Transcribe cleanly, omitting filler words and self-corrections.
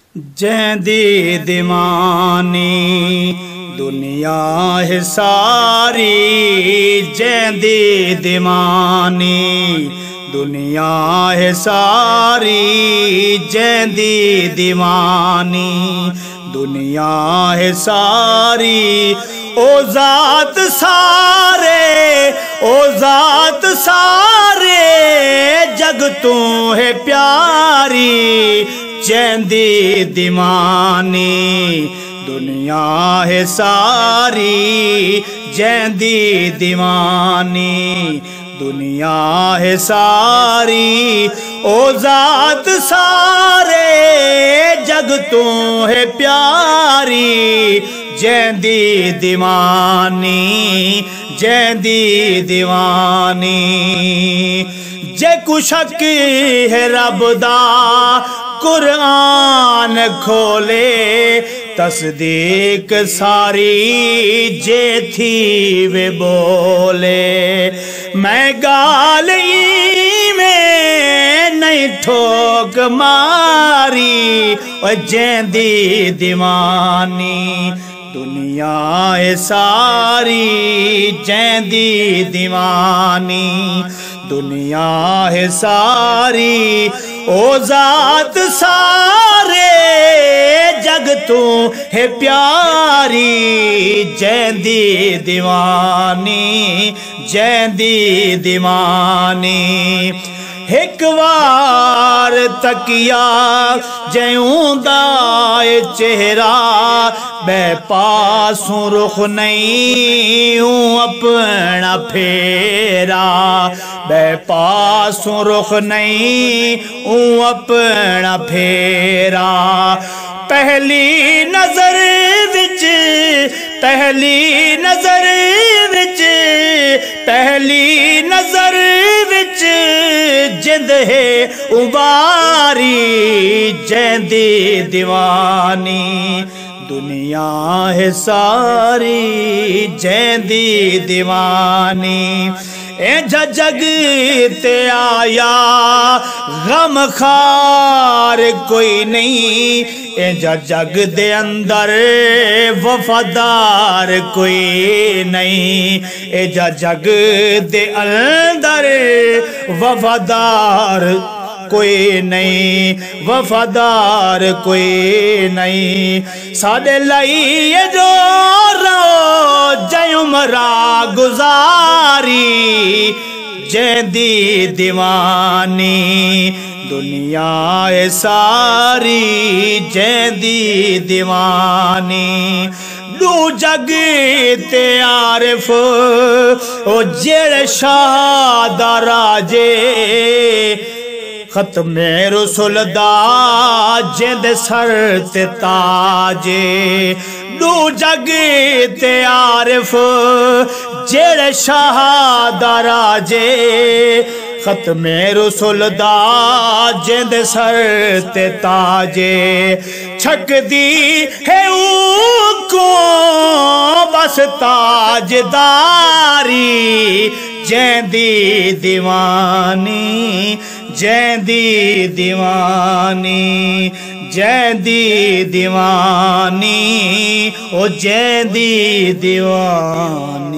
जैंदी दीवानी दुनिया है सारी, जैंदी दीवानी दुनिया है सारी, जैंदी दीवानी दुनिया है सारी। ओ ज़ात सारे, ओ ज़ात सारे जग तू है प्यारी, जैंदी दीवानी दुनिया है सारी, जैंदी दीवानी दुनिया है सारी। ओ ज़ात सारे जग तू है प्यारी, जैंदी दीवानी, जैंदी दीवानी। जे कुशक है रब दा कुरान खोले, तस्दीक सारी जे थी वे बोले। मैं गाल में नहीं ठोक मारी, और जैंदी दीवानी दुनिया है सारी, जैंदी दीवानी दुनिया है सारी। ओ ज़ात सारे जग तू है प्यारी, जैंदी दीवानी, जैंदी दीवानी। एक बार तकिया जयूंदा चेहरा, मैं पासों रुख नहीं हूँ अपना फेरा, मैं पासों रुख नहीं हूँ अपना फेरा। पहली नजर विच, पहली नजर विच, पहली नजर विच जिंद है उबारी, जैंदी दीवानी दुनिया है सारी, जैंदी दीवानी। ए जग ते आया गम खार कोई नहीं, ए जग दे अंदर वफादार कोई नहीं, ए जग दे अंदर वफादार कोई नहीं, वफादार कोई नहीं। साडे लई जो रो जयुमरा गुजारी, जैंदी दीवानी दुनिया है सारी, जैंदी दीवानी। दू जग ते आरिफ ओ जेड़े शाह दा राजे, खत्मे रसूल दा जिंद सर ते ताजे। दू जग ते आरिफ जेड़े शाह दा राजे, खत्मे रसूल दा जिंद सर ते ताजे। छकदी है को बस ताजदारी, जैंदी दीवानी, जैंदी दीवानी, जैंदी दीवानी, ओ जैंदी दीवानी।